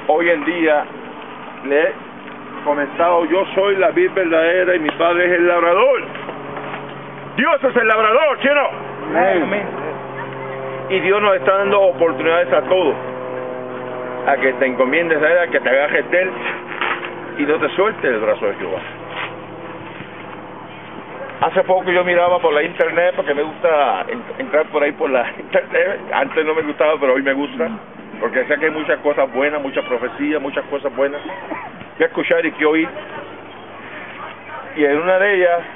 hoy en día le he comentado, yo soy la vid verdadera y mi padre es el labrador. Dios es el labrador, ¿sí o no? Amén. Y Dios nos está dando oportunidades a todos, a que te encomiendes a Él, a que te agarres de Él y no te sueltes el brazo de Jehová. Hace poco yo miraba por la internet, porque me gusta entrar por ahí por la internet. Antes no me gustaba, pero hoy me gusta, porque sé que hay muchas cosas buenas, muchas profecías, muchas cosas buenas que escuchar y que oír. Y en una de ellas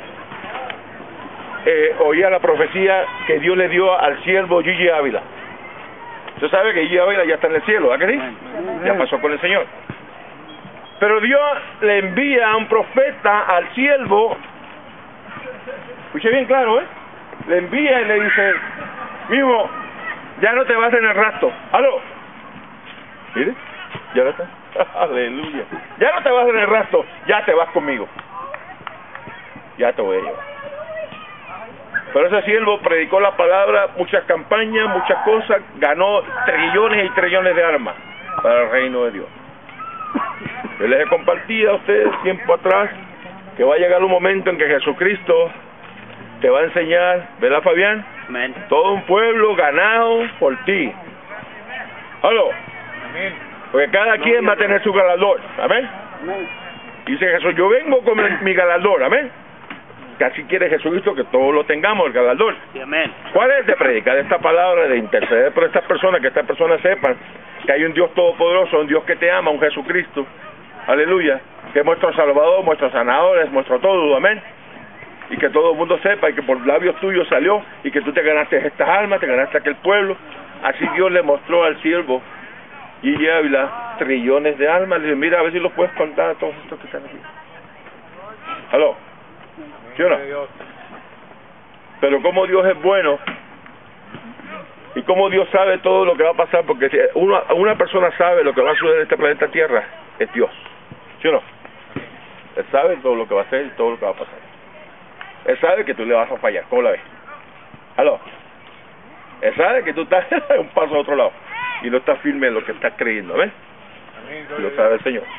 oía la profecía que Dios le dio al siervo Gigi Ávila. Usted sabe que Gigi Ávila ya está en el cielo, ¿verdad que sí? Ya pasó con el Señor. Pero Dios le envía a un profeta al siervo. Escuche bien claro, le envía y le dice, mijo, ya no te vas en el rastro. ¿Aló? Mire, ya no está. Aleluya. Ya no te vas en el rastro, ya te vas conmigo. Ya te voy a llevar. Pero ese siervo predicó la palabra, muchas campañas, muchas cosas, ganó trillones y trillones de armas para el reino de Dios. Yo les he compartido a ustedes tiempo atrás que va a llegar un momento en que Jesucristo te va a enseñar, ¿verdad, Fabián? Amén. Todo un pueblo ganado por ti. ¿Aló? Amén. Porque cada quien va a tener su galardón. ¿Amén? Dice Jesús, yo vengo con mi galardón. ¿Amén? Que así quiere Jesucristo que todos lo tengamos, el galardón. Sí, amén. ¿Cuál es? De predicar esta palabra, de interceder por estas personas, que estas personas sepan que hay un Dios todopoderoso, un Dios que te ama, un Jesucristo. Aleluya. Que es nuestro Salvador, nuestro sanador, es nuestro todo. Amén. Y que todo el mundo sepa y que por labios tuyos salió y que tú te ganaste estas almas, te ganaste aquel pueblo. Así Dios le mostró al siervo Gigi Ávila trillones de almas. Le dice, mira a ver si los puedes contar a todos estos que están aquí. ¿Aló? ¿Sí o no? Pero como Dios es bueno y como Dios sabe todo lo que va a pasar, porque si una persona sabe lo que va a suceder en este planeta Tierra, es Dios. ¿Sí o no? Él sabe todo lo que va a hacer y todo lo que va a pasar. Él sabe que tú le vas a fallar. ¿Cómo la ves? ¿Aló? Él sabe que tú estás un paso a otro lado y no estás firme en lo que estás creyendo. ¿Ves? Lo sabe el Señor.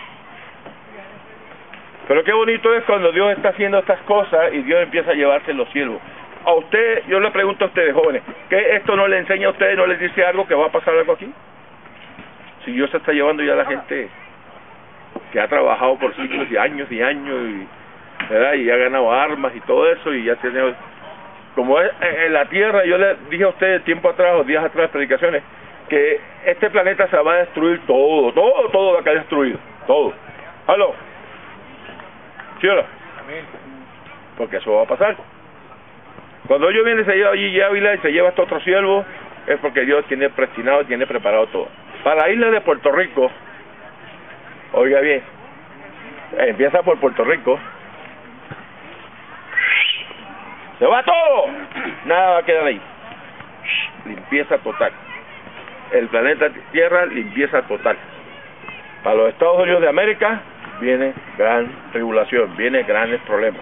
Pero qué bonito es cuando Dios está haciendo estas cosas y Dios empieza a llevarse los siervos. A usted, yo le pregunto a ustedes, jóvenes, ¿que esto no le enseña a ustedes, no les dice algo que va a pasar algo aquí? Si Dios se está llevando ya a la gente que ha trabajado por siglos y años, ¿verdad? Y ha ganado armas y todo eso, y ya tiene, como es en la tierra, yo le dije a ustedes tiempo atrás, o días atrás, predicaciones, que este planeta se va a destruir todo va a quedar destruido, todo. ¿Aló? ¿Sí o no? Amén. Porque eso va a pasar. Cuando ellos vienen, se lleva allí Ávila y se lleva hasta otro siervo, es porque Dios tiene predestinado, tiene preparado todo. Para la isla de Puerto Rico, oiga bien, empieza por Puerto Rico, se va todo, nada va a quedar ahí. Limpieza total. El planeta Tierra, limpieza total. Para los Estados Unidos de América viene gran tribulación, viene grandes problemas.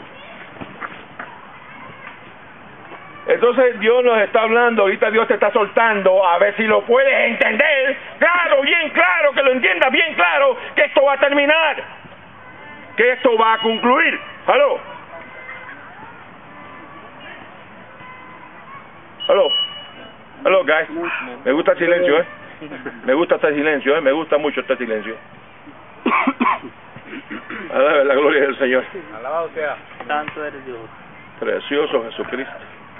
Entonces Dios nos está hablando, ahorita Dios te está soltando, a ver si lo puedes entender, claro, bien claro, que lo entiendas bien claro, que esto va a terminar, que esto va a concluir. ¿Aló? ¿Aló? ¿Aló, guys? Me gusta el silencio, me gusta este silencio, me gusta mucho este silencio. A la gloria del Señor. Alabado sea. Santo eres Dios. Precioso Jesucristo.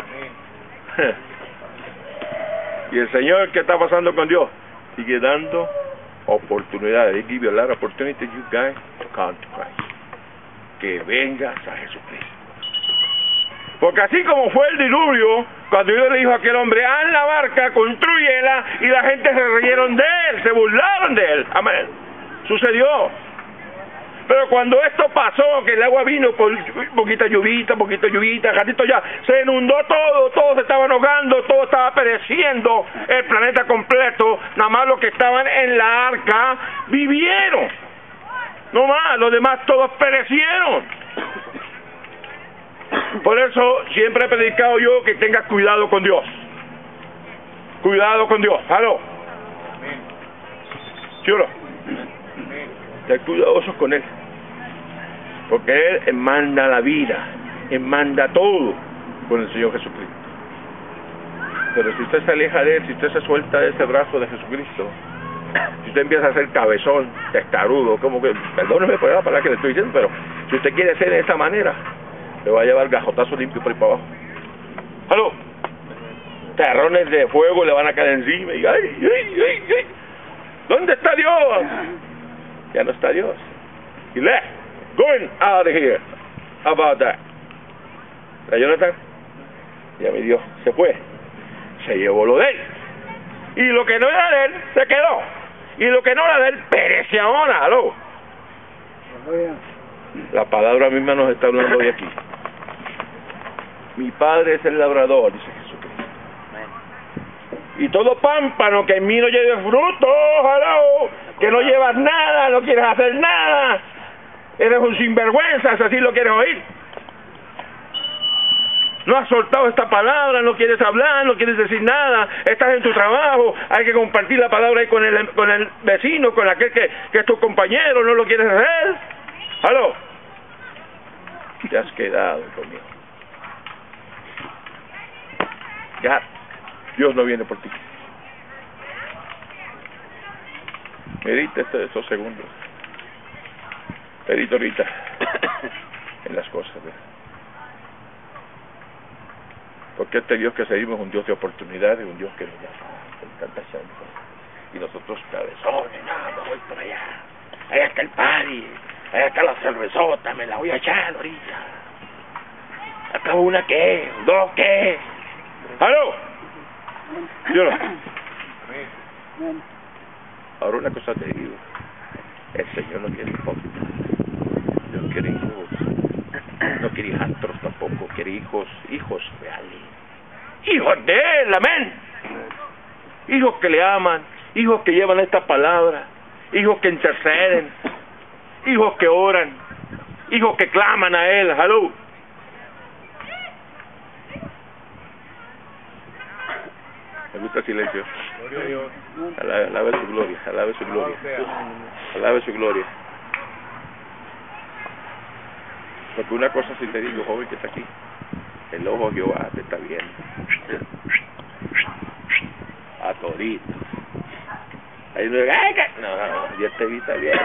Y el Señor, ¿qué está pasando con Dios? Sigue dando oportunidades. He give you a lot of opportunities, you guys, to come to Christ. Que vengas a Jesucristo. Porque así como fue el diluvio, cuando Dios le dijo a aquel hombre, haz la barca, constrúyela, y la gente se rieron de él, se burlaron de él. Amén. Sucedió. Pero cuando esto pasó, que el agua vino con poquita lluvita, ratito ya, se inundó todo se estaban ahogando, todo estaba pereciendo, el planeta completo, nada más los que estaban en la arca vivieron. No más, los demás todos perecieron. Por eso siempre he predicado yo que tengas cuidado con Dios. Cuidado con Dios. ¿Aló? ¿Sí o no? Ser cuidadosos con Él. Porque Él manda la vida, Él manda todo con el Señor Jesucristo. Pero si usted se aleja de Él, si usted se suelta de ese brazo de Jesucristo, si usted empieza a ser cabezón, testarudo, como que, perdóneme por la palabra que le estoy diciendo, pero si usted quiere ser de esa manera, le va a llevar gajotazo limpio por ahí para abajo. ¡Aló! Terrones de fuego le van a caer encima y ¡ay! ¿Dónde está Dios? Ya no está Dios. He left. Going out of here. How about that? ¿La Jonathan? Ya mi Dios, se fue. Se llevó lo de Él. Y lo que no era de Él, se quedó. Y lo que no era de Él, perece ahora. ¿Aló? La palabra misma nos está hablando de aquí. Mi Padre es el labrador, dice Jesucristo. Y todo pámpano que en mí no lleve fruto, jalao, que no llevas nada, no quieres hacer nada, eres un sinvergüenza, si así lo quieres oír. No has soltado esta palabra, no quieres hablar, no quieres decir nada, estás en tu trabajo, hay que compartir la palabra ahí con el vecino, con aquel que es tu compañero, no lo quieres hacer. ¿Aló? Te has quedado conmigo. Ya, Dios no viene por ti. Medita esos segundos. Medita ahorita en las cosas, ¿verdad? Porque este Dios que seguimos es un Dios de oportunidades, un Dios que nos da con tanta chance. Y nosotros cabezones, no, me voy por allá. Allá está el party, allá está la cervezota, me la voy a echar ahorita. Acabo una qué, dos qué. ¡Aló! ¿Sí o no? Ahora una cosa te digo. El Señor no quiere hipócritas. No quiere hijos. No quiere hijastros tampoco. Quiere hijos reales. Hijos de Él, amén. Hijos que le aman. Hijos que llevan esta palabra. Hijos que interceden. Hijos que oran. Hijos que claman a Él. ¡Aló! Me gusta el silencio. Gloria a Dios. Alabe su gloria, alabe su gloria. Alabe su gloria. Porque una cosa sí te digo, joven que está aquí. El ojo de Jehová te está viendo. A todito. Ahí no, Dios te evita bien.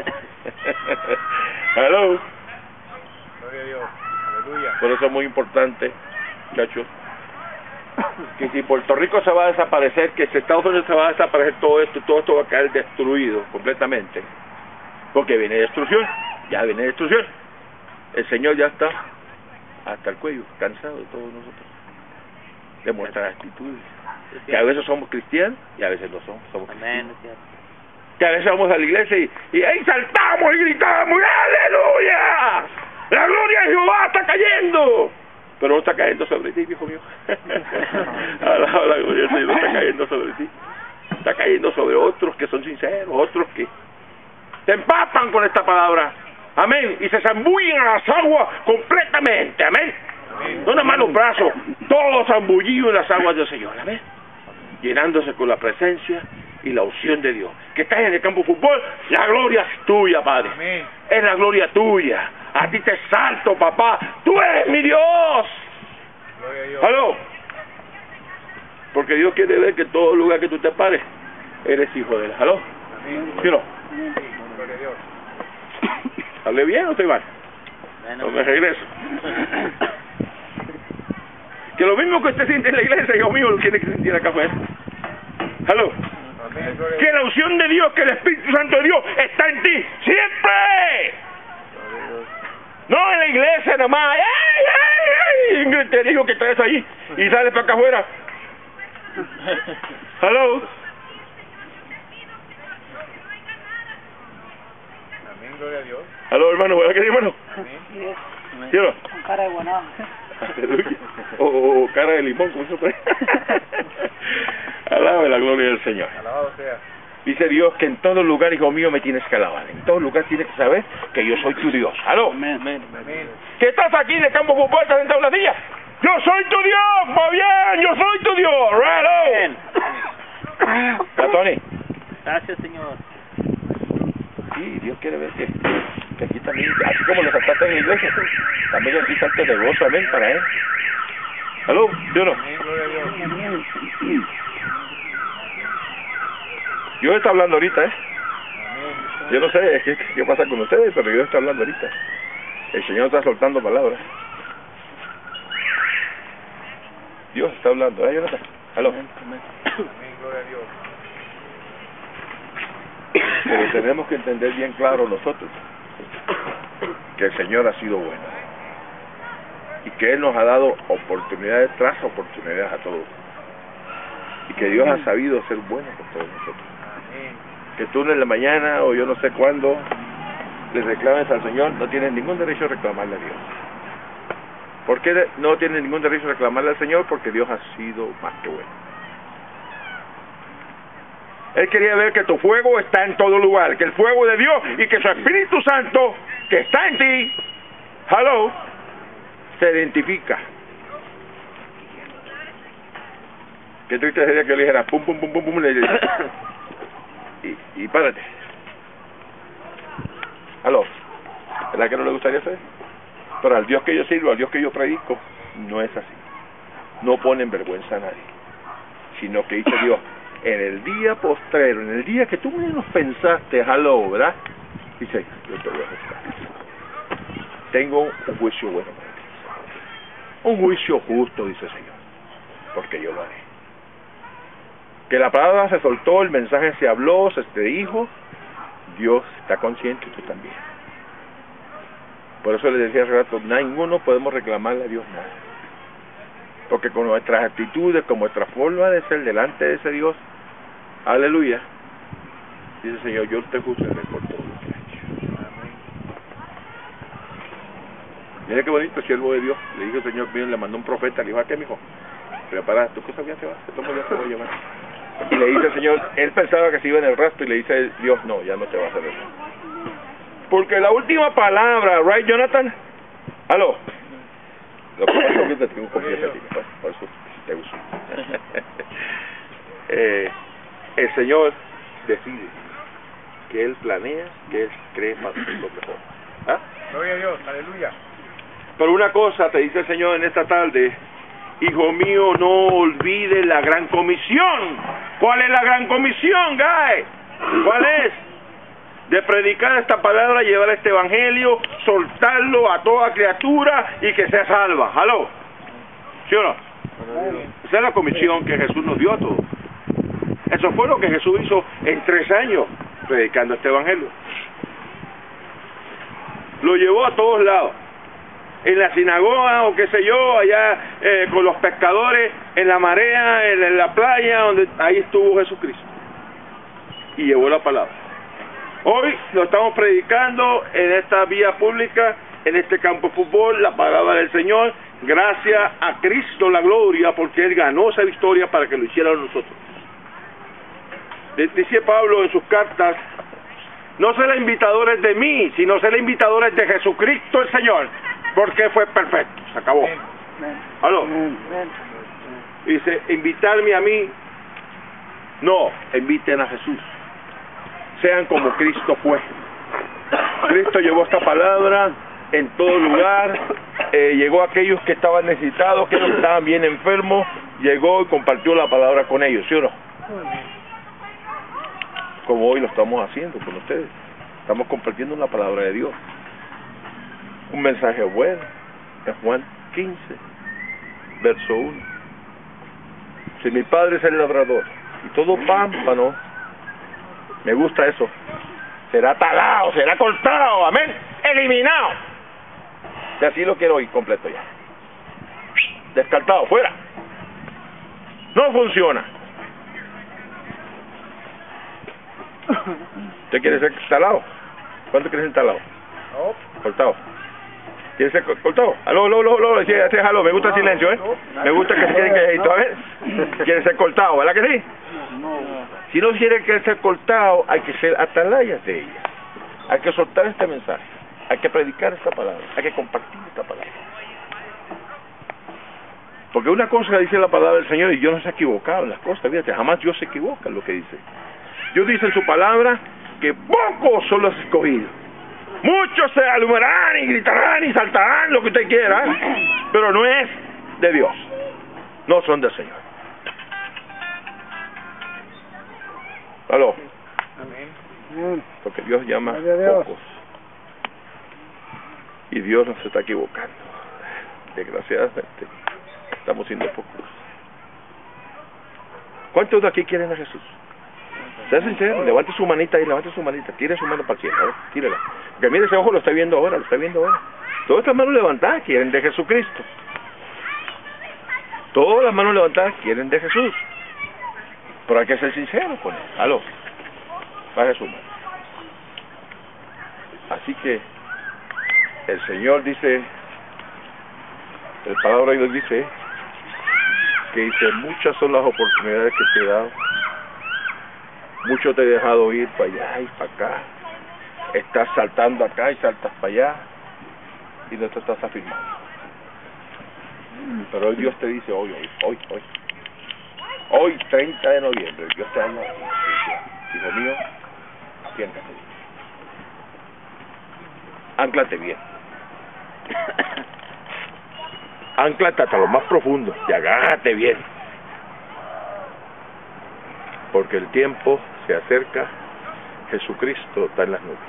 Hello. Gloria a Dios. Aleluya. Por eso es muy importante, muchachos, que si Puerto Rico se va a desaparecer, que si Estados Unidos se va a desaparecer, todo esto va a caer destruido completamente, porque viene destrucción, ya viene destrucción. El Señor ya está hasta el cuello, cansado de todos nosotros, de nuestras actitudes, que a veces somos cristianos y a veces no somos cristianos, que a veces vamos a la iglesia y ahí saltamos y gritamos, ¡aleluya! ¡La gloria de Jehová está cayendo! Pero no está cayendo sobre ti, viejo mío. La gloria del Señor no está cayendo sobre ti. Está cayendo sobre otros que son sinceros, otros que se empapan con esta palabra. Amén. Y se zambullen a las aguas completamente. Amén. No nada más los brazos, todos zambullidos en las aguas del Señor. Amén. Llenándose con la presencia y la unción de Dios. Que estás en el campo de fútbol, la gloria es tuya, Padre. Amén. Es la gloria tuya. A ti te salto, papá. Tú eres mi Dios. Gloria a Dios. ¿Aló? Porque Dios quiere ver que en todo lugar que tú te pares, eres hijo de Él. ¿Aló? Amén. ¿Sí o no? Sí, gloria a Dios. ¿Hablé bien o estoy mal? No me regreso. Que lo mismo que usted siente en la iglesia, hijo mío, lo tiene que sentir acá afuera. ¿Aló? Amén. Gloria a Que Dios. la unción de Dios, que el Espíritu Santo de Dios está en ti siempre. Gloria a Dios. No en la iglesia nada más. ¡Ay! Ingrid te dijo que traes ahí y sales para acá afuera. ¿Aló? Amén. Gloria a Dios. ¿Aló, hermano? ¿Verdad que sí, hermano? Amén. ¿Sí o no? Con cara de guanaba. Aleluya. O cara de limón, como se puede. Alabe la gloria del Señor. Alabado sea. Dice Dios que en todo lugar, hijo mío, me tienes que alabar. En todo lugar tienes que saber que yo soy tu Dios. ¿Aló? Amén. Amén. Que estás aquí de campo fútbol, estás sentado en la silla. Yo soy tu Dios, muy bien, yo soy tu Dios. Hello. ¿Ya, Tony? Gracias, Señor. Sí, Dios quiere ver que aquí también, así como lo cantaste en la iglesia, también aquí saltes de gozo, amén, para Él. ¿Aló? ¿Sí o no? Amén, gloria a Dios. Dios está hablando ahorita, Amén. Yo no sé qué pasa con ustedes, pero Dios está hablando ahorita. El Señor está soltando palabras. Dios está hablando, ¿eh, Jonathan? ¿Aló? Amén, gloria a Dios. Pero tenemos que entender bien claro nosotros que el Señor ha sido bueno y que Él nos ha dado oportunidades tras oportunidades a todos y que Dios ha sabido ser bueno con todos nosotros. Amén. Que tú en la mañana o yo no sé cuándo le reclames al Señor, no tienes ningún derecho a reclamarle a Dios. ¿Por qué no tienes ningún derecho a reclamarle al Señor? Porque Dios ha sido más que bueno. Él quería ver que tu fuego está en todo lugar, que el fuego de Dios y que su Espíritu Santo, que está en ti, hello, se identifica. Qué triste sería que yo le dijera pum, pum, pum, pum, pum, y párate. Hello, ¿verdad que no le gustaría hacer? Pero al Dios que yo sirvo, al Dios que yo predico, no es así. No pone en vergüenza a nadie, sino que dice Dios, en el día postrero, en el día que tú menos pensaste, hello, ¿verdad? Dice, yo te voy a juzgar. Tengo un juicio bueno para ti. Un juicio justo, dice el Señor, porque yo lo haré. Que la palabra se soltó, el mensaje se habló, se te dijo, Dios está consciente y tú también. Por eso le decía hace rato, ninguno podemos reclamarle a Dios nada. Porque con nuestras actitudes, con nuestra forma de ser delante de ese Dios, aleluya, dice el Señor, yo te juzgaré por todo lo que he hecho. Mira qué bonito, siervo de Dios. Le dijo el Señor, le mandó un profeta, le dijo, ¿a qué, mijo? Prepara, tu cosa ya se va, esto ya te voy a llevar. Y le dice el Señor, él pensaba que se iba en el rastro, y le dice Dios, no, ya no te va a hacer eso. Porque la última palabra, right, Jonathan? ¿Aló? Lo que pasa es que te tengo confianza a ti, por eso te uso. El Señor decide que Él planea, que Él cree para hacer lo mejor. ¿Ah? Gloria a Dios, aleluya. Pero una cosa te dice el Señor en esta tarde, hijo mío, no olvides la gran comisión. ¿Cuál es la gran comisión, guy? ¿Cuál es? De predicar esta palabra, llevar este evangelio, soltarlo a toda criatura y que sea salva. ¿Aló? ¿Sí o no? Esa es la comisión que Jesús nos dio a todos. Eso fue lo que Jesús hizo en 3 años, predicando este evangelio. Lo llevó a todos lados. En la sinagoga o qué sé yo, allá con los pescadores, en la marea, en la playa, donde ahí estuvo Jesucristo. Y llevó la palabra. Hoy lo estamos predicando en esta vía pública, en este campo de fútbol, la palabra del Señor, gracias a Cristo la gloria, porque Él ganó esa victoria para que lo hiciéramos nosotros. Dice Pablo en sus cartas, no serán invitadores de mí, sino serán invitadores de Jesucristo el Señor, porque fue perfecto, se acabó. ¿Aló? Dice, invitarme a mí, no, inviten a Jesús. Sean como Cristo fue. Cristo llevó esta palabra en todo lugar, llegó a aquellos que estaban necesitados, aquellos que estaban bien enfermos, llegó y compartió la palabra con ellos, ¿sí o no? Como hoy lo estamos haciendo con ustedes. Estamos compartiendo la palabra de Dios. Un mensaje bueno, en Juan 15, verso 1. Si mi Padre es el labrador, y todo pámpano, me gusta eso, será talado, será cortado, amén, eliminado. Y así lo quiero ir completo ya. Descartado, fuera. No funciona. ¿Usted quiere ser talado? ¿Cuánto quiere ser talado? No. Cortado. ¿Quiere ser cortado? Aló, aló, me gusta el silencio, ¿eh? Me gusta que se queden calladitos, a ver. ¿Quiere ser cortado, verdad que sí? Si no quiere que ser cortado, hay que ser atalayas de ella. Hay que soltar este mensaje. Hay que predicar esta palabra. Hay que compartir esta palabra. Porque una cosa dice la palabra del Señor y Dios no se ha equivocado en las cosas, fíjate, jamás Dios se equivoca en lo que dice. Dios dice en su palabra porque pocos son los escogidos. Muchos se alumbrarán y gritarán y saltarán, lo que usted quiera, pero no es de Dios, no son del Señor. ¿Aló? Amén. Porque Dios llama pocos. Y Dios no se está equivocando. Desgraciadamente, estamos siendo pocos. ¿Cuántos de aquí quieren a Jesús? Sea sincero, levante su manita ahí, levante su manita, tire su mano para el cielo, a ver, tírela. Porque mire, ese ojo lo está viendo ahora, lo está viendo ahora. Todas estas manos levantadas quieren de Jesucristo. Todas las manos levantadas quieren de Jesús. Pero hay que ser sincero con él. Aló, baje su mano. Así que el Señor dice, el palabra de Dios dice muchas son las oportunidades que te he dado, mucho te he dejado ir para allá y para acá, estás saltando acá y saltas para allá y no te estás afirmando. Pero hoy Dios te dice, hoy 30 de noviembre, Dios te habla, hijo mío, siéntate, ánclate bien. Ánclate hasta lo más profundo y agárrate bien, porque el tiempo se acerca, Jesucristo está en las nubes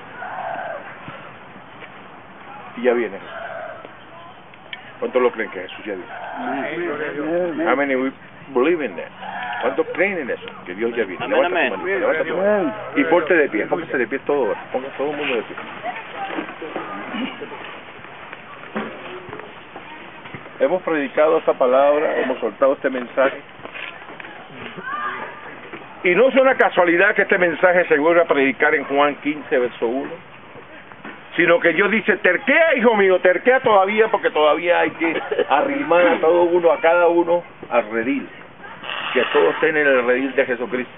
y ya viene. ¿Cuántos lo creen que Jesús ya viene? How many we believe in that? ¿Cuántos creen en eso? Que Dios ya viene. Levanta tu mano. Y ponte de pie, póngase de pie todo, ponga todo el mundo de pie. Hemos predicado esta palabra, hemos soltado este mensaje. Y no es una casualidad que este mensaje se vuelva a predicar en Juan 15, verso 1, sino que Dios dice, terquea, hijo mío, terquea todavía, porque todavía hay que arrimar a todo uno, a cada uno, al redil. Que todos estén en el redil de Jesucristo.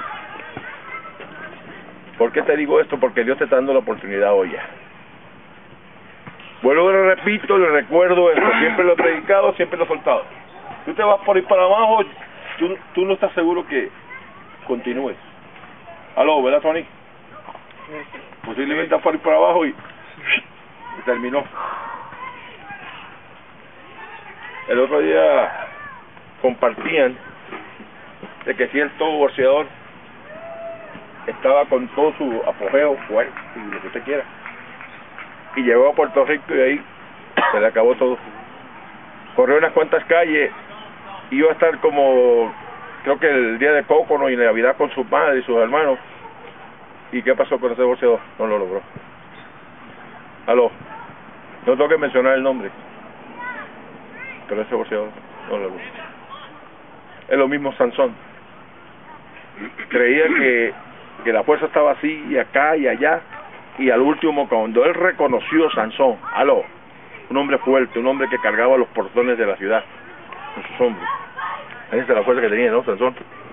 ¿Por qué te digo esto? Porque Dios te está dando la oportunidad hoy ya. Vuelvo y le repito, le recuerdo esto, siempre lo he predicado, siempre lo he soltado. Tú te vas por ir para abajo, tú no estás seguro que continúes. Aló, ¿verdad, Tony? Posiblemente vas por ir para abajo y terminó. El otro día compartían de que cierto boxeador estaba con todo su apogeo fuerte y lo que usted quiera, y llegó a Puerto Rico y ahí se le acabó todo. Corrió unas cuantas calles, iba a estar como, creo que el día de Cócono y Navidad con su padre y sus hermanos. ¿Y qué pasó con ese boxeador? No lo logró. Aló, no tengo que mencionar el nombre, pero ese boxeador no lo logró. Es lo mismo Sansón. Creía que la fuerza estaba así y acá y allá, y al último, cuando él reconoció Sansón, aló, un hombre fuerte, un hombre que cargaba los portones de la ciudad con sus hombros, esa es la fuerza que tenía, ¿no, Sansón?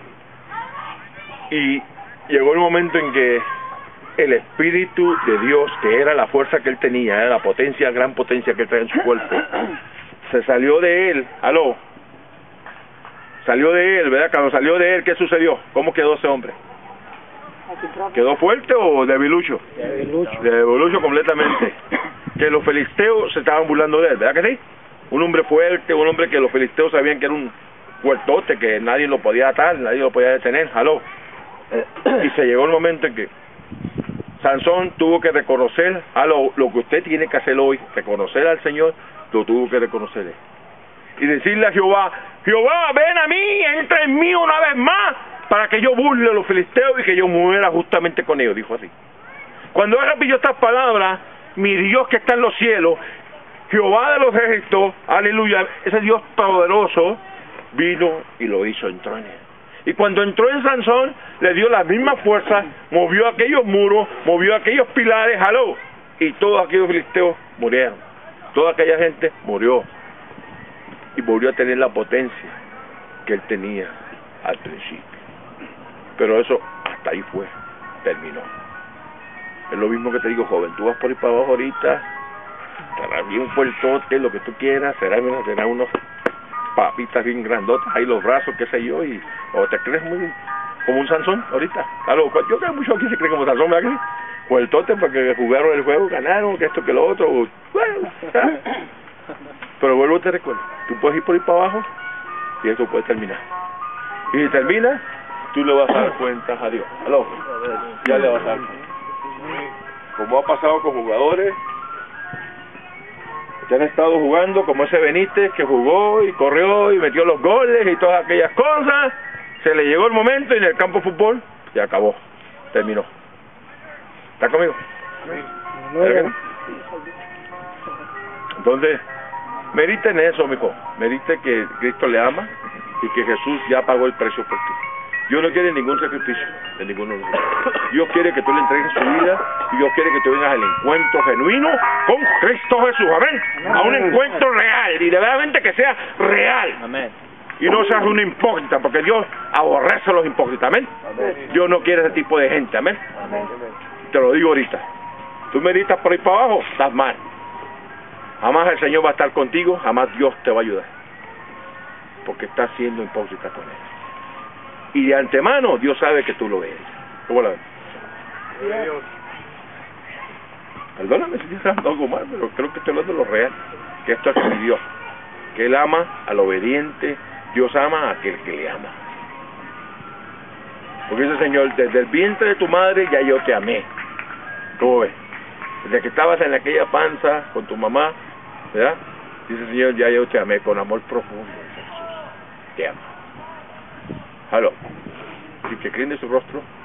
Y llegó el momento en que el Espíritu de Dios, que era la fuerza que él tenía, era la potencia, gran potencia que él traía en su cuerpo, se salió de él, aló, salió de él, ¿verdad? Cuando salió de él, ¿qué sucedió? ¿Cómo quedó ese hombre? ¿Quedó fuerte o debilucho? Debilucho completamente. Que los filisteos se estaban burlando de él, ¿verdad que sí? Un hombre fuerte, un hombre que los filisteos sabían que era un fuertote, que nadie lo podía atar, nadie lo podía detener, aló. Y se llegó el momento en que Sansón tuvo que reconocer, lo que usted tiene que hacer hoy, reconocer al Señor, lo tuvo que reconocer él. Y decirle a Jehová, Jehová, ven a mí, entra en mí una vez más, para que yo burle a los filisteos y que yo muera justamente con ellos, dijo así. Cuando él repitió estas palabras, mi Dios que está en los cielos, Jehová de los ejércitos, aleluya, ese Dios poderoso, vino y lo hizo, entró en él. Y cuando entró en Sansón, le dio la misma fuerza, movió aquellos muros, movió aquellos pilares, aló, y todos aquellos filisteos murieron. Toda aquella gente murió. Y volvió a tener la potencia que él tenía al principio. Pero eso hasta ahí fue, terminó. Es lo mismo que te digo, joven, tú vas por ir para abajo ahorita, estarás bien fuertote, lo que tú quieras, será unos papitas bien grandotas, ahí los brazos, qué sé yo, o te crees muy como un Sansón ahorita. Yo creo que muchos aquí se creen como Sansón, ¿verdad que sí? Pues el tote porque jugaron el juego, ganaron, que esto, que lo otro. Bueno, pero vuelvo, te recuerdo, tú puedes ir por ahí para abajo y esto puede terminar. Y si termina, tú le vas a dar cuentas a Dios. ¿Aló? Ya le vas a dar cuentas. Como ha pasado con jugadores que han estado jugando, como ese Benítez que jugó y corrió y metió los goles y todas aquellas cosas, se le llegó el momento y en el campo de fútbol se acabó, terminó. ¿Está conmigo? Entonces, medite en eso, mijo. Medite que Cristo le ama y que Jesús ya pagó el precio por ti. Dios no quiere ningún sacrificio de ninguno de nosotros. Dios quiere que tú le entregues su vida y Dios quiere que tú vengas al encuentro genuino con Cristo Jesús. Amén. A un encuentro real y de verdaderamente que sea real. Amén. Y no seas un hipócrita, porque Dios aborrece a los hipócritas. Amén. Dios no quiere ese tipo de gente. Amén. Te lo digo ahorita. Tú meditas por ahí para abajo, estás mal. Jamás el Señor va a estar contigo, jamás Dios te va a ayudar. Porque estás siendo hipócrita con Él. Y de antemano Dios sabe que tú lo eres. ¿Cómo la ves? Perdóname si estoy hablando algo mal, pero creo que estoy hablando de lo real. Que esto es mi Dios. Que Él ama al obediente. Dios ama a aquel que le ama. Porque dice el Señor, desde el vientre de tu madre ya yo te amé. ¿Cómo ves? Desde que estabas en aquella panza con tu mamá, ¿verdad? Dice el Señor, ya yo te amé con amor profundo. Jesús te ama. Aló. Si que creen de su rostro.